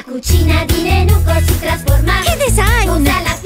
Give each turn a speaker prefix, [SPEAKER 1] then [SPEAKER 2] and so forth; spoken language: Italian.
[SPEAKER 1] cucina di Nenuco si trasforma.
[SPEAKER 2] Che design!
[SPEAKER 1] Usa la